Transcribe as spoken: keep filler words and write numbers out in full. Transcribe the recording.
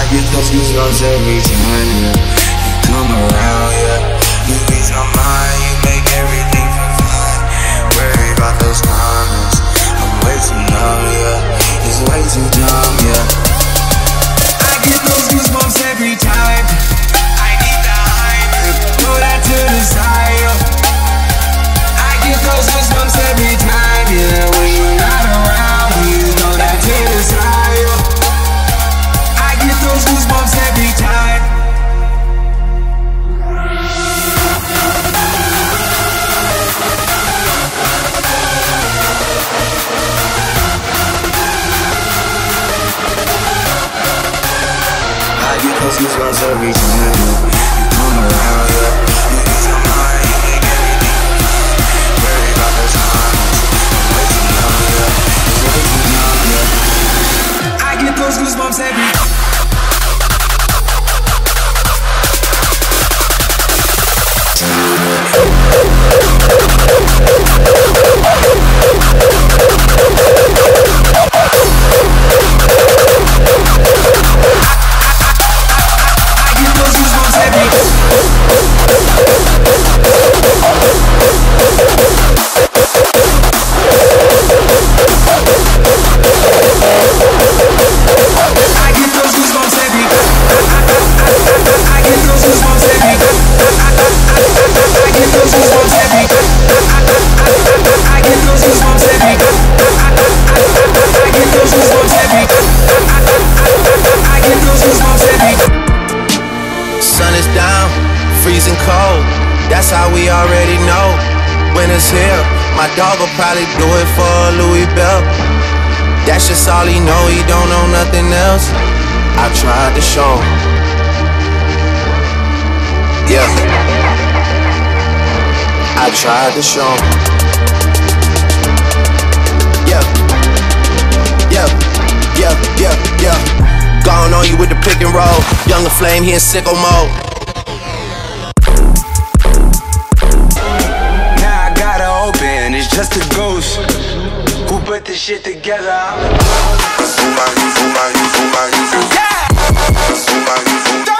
get those goosebumps every time, yeah. You come around, yeah. You ease my mind, you make everything feel fine. Worry about those comments, I'm way too numb, yeah. It's way too dumb, yeah. I get those goosebumps every time. I need the hype, throw that to the side, yeah. I get those goosebumps every time, yeah. When you're not around, you throw that to the side, yeah. I get those goosebumps every time. I get those goosebumps every time, yeah. You come around, yeah. You ease my mind, you make everything fine. Worry about those comments, I'm way too numb, yeah. It's way too numb, yeah. I get those goosebumps every time. Sun is down, freezing cold. That's how we already know. Winter's here, my dog will probably do it for a Louis belt. That's just all he know, he don't know nothing else. I tried to show him. Yeah, I tried to show him. Yeah, yeah, yeah, yeah, yeah. Gone on you with the pick and roll. Younger flame, he in sicko mode. Now I gotta open, it's just a ghost. Who put this shit together? Yeah!